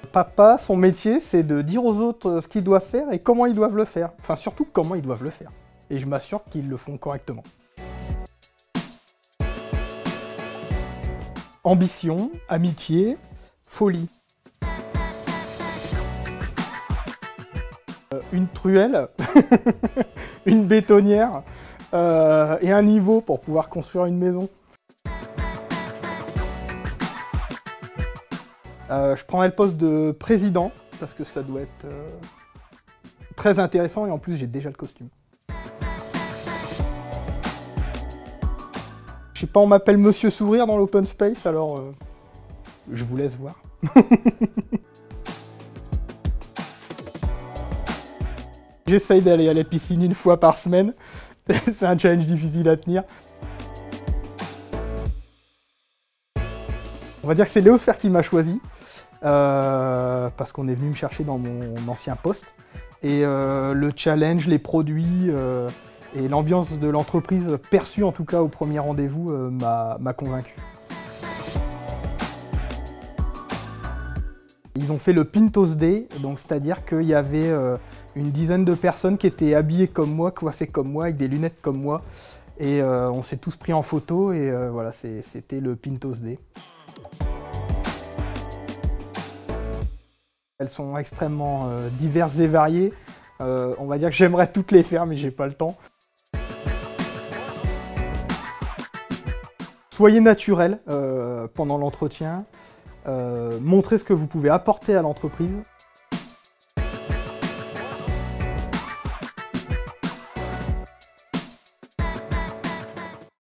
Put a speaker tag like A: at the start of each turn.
A: Papa, son métier, c'est de dire aux autres ce qu'ils doivent faire et comment ils doivent le faire. Enfin, surtout comment ils doivent le faire. Et je m'assure qu'ils le font correctement. Ambition, amitié, folie. Une truelle, une bétonnière et un niveau pour pouvoir construire une maison. Je prendrais le poste de président, parce que ça doit être très intéressant et en plus j'ai déjà le costume. Je sais pas, on m'appelle Monsieur Sourire dans l'open space, alors je vous laisse voir. J'essaye d'aller à la piscine une fois par semaine, c'est un challenge difficile à tenir. On va dire que c'est Léosphère qui m'a choisi, parce qu'on est venu me chercher dans mon ancien poste. Et le challenge, les produits et l'ambiance de l'entreprise, perçue en tout cas au premier rendez-vous, m'a convaincu. Ils ont fait le Pintos Day, donc c'est-à-dire qu'il y avait une dizaine de personnes qui étaient habillées comme moi, coiffées comme moi, avec des lunettes comme moi. Et on s'est tous pris en photo et voilà, c'était le Pintos Day. Elles sont extrêmement diverses et variées. On va dire que j'aimerais toutes les faire, mais j'ai pas le temps. Soyez naturel pendant l'entretien. Montrez ce que vous pouvez apporter à l'entreprise.